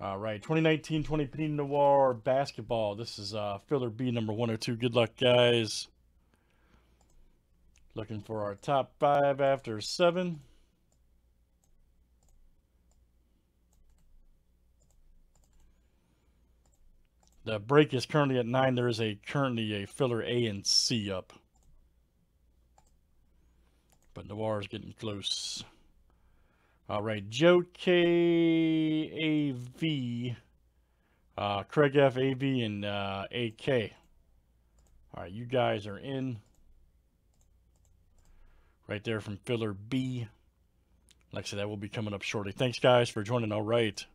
All right, 2019-20 Panini Noir basketball. This is filler B number 102. Good luck, guys. Looking for our top 5 after 7. The break is currently at 9. There is currently a filler A and C up. But Noir is getting close. All right, Joe K, AV, Craig F, AV, and AK. All right, you guys are in. Right there from filler B. Like I said, that will be coming up shortly. Thanks, guys, for joining. All right.